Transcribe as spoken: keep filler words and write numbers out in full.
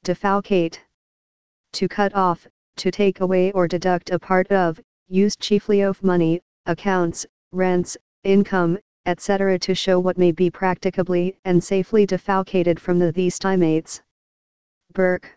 Defalcate. To cut off, to take away or deduct a part of, used chiefly of money, accounts, rents, income, et cetera to show what may be practicably and safely defalcated from the the estimates. Burke.